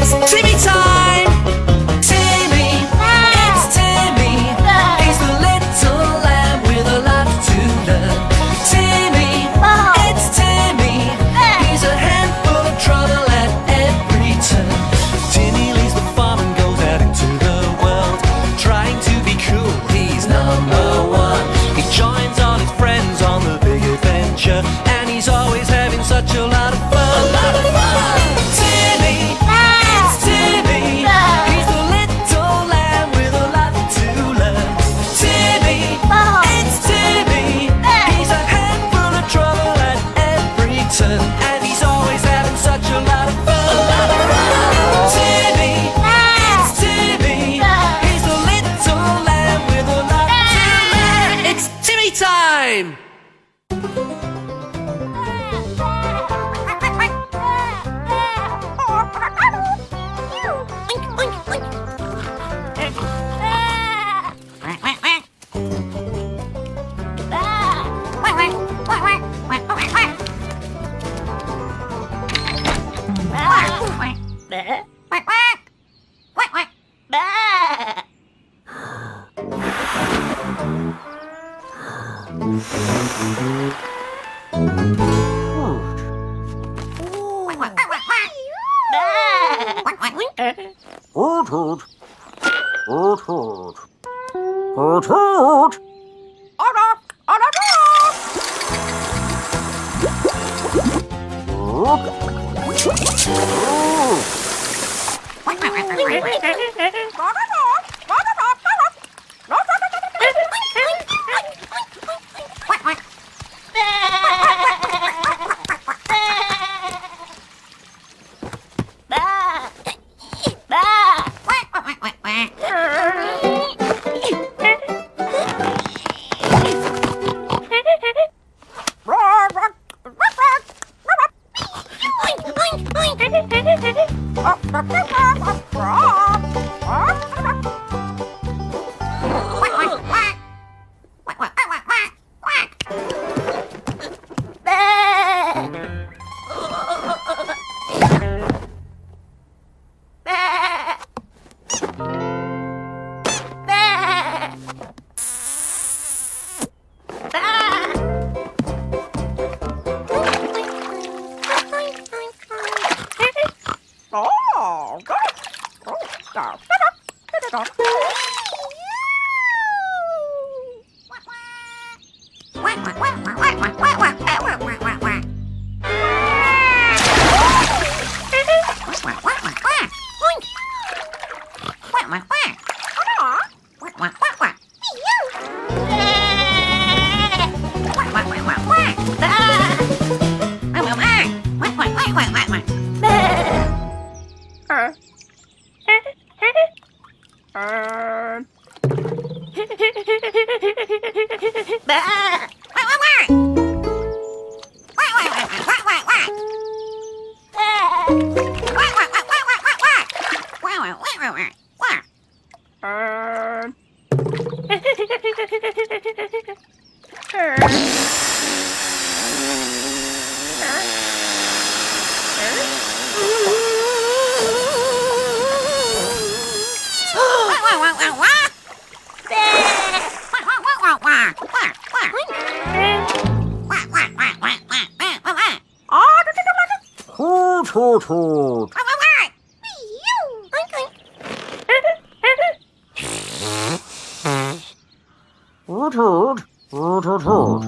It's Timmy time! Timmy, it's Timmy. He's the little lamb with a lot to learn. Timmy, it's Timmy. He's a handful of trouble at every turn. Timmy leaves the farm and goes out into the world, trying to be cool, he's #1. He joins all his friends on the big adventure, and he's always having such a lot of fun. A lot of fun! Timmy, it's Timmy. He's the little lamb with a lot to learn. Timmy, it's Timmy. He's a handful of trouble at every turn, and he's always having such a lot of fun. A lot of fun! Timmy, it's Timmy. He's the little lamb with a lot to learn. It's Timmy time! Hoot hoot. Hoot hoot. Hoot hoot. Hoot hoot hoot. Hoot hoot. Hoot hoot hoot.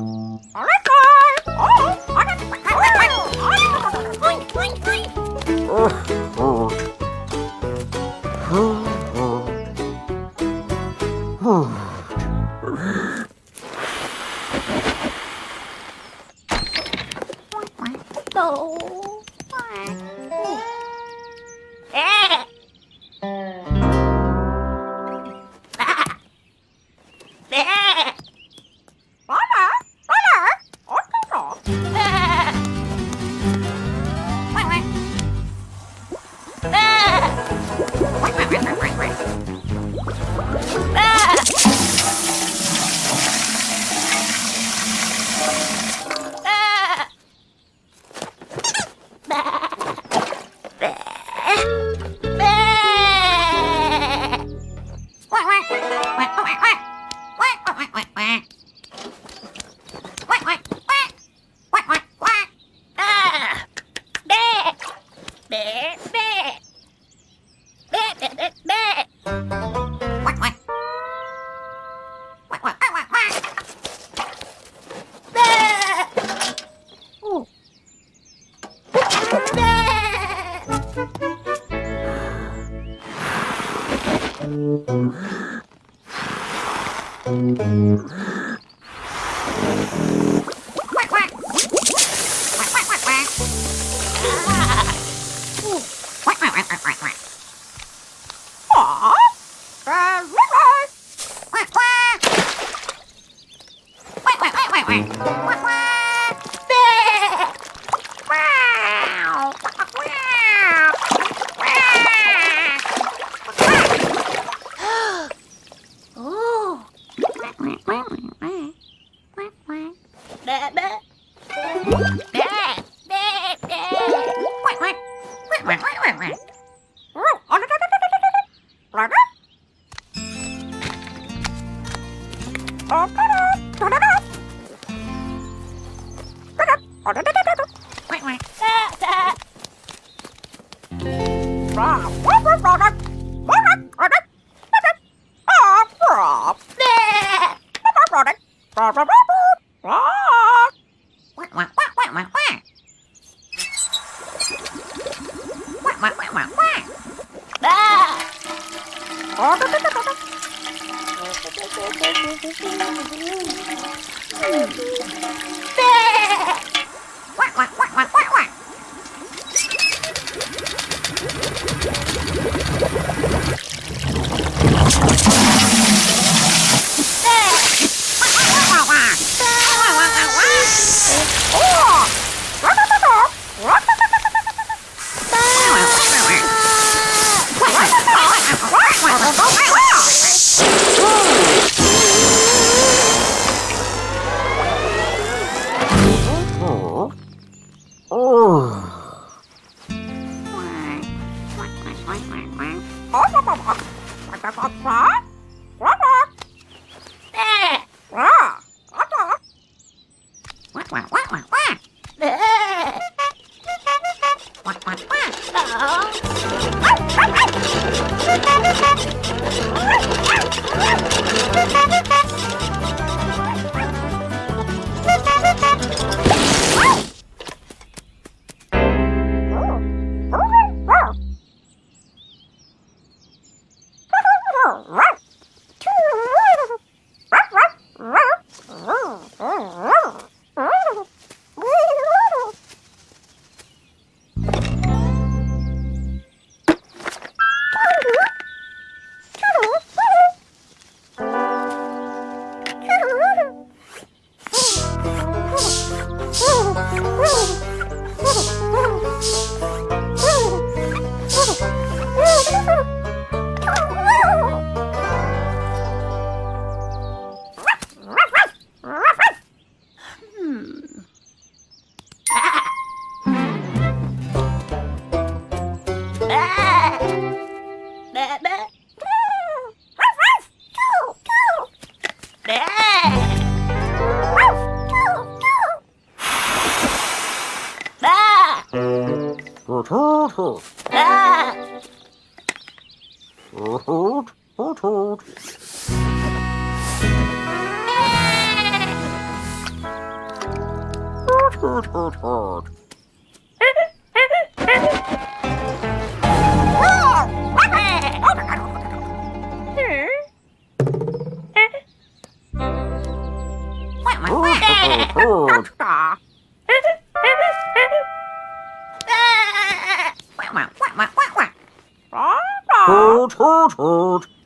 Toot, toot, toot.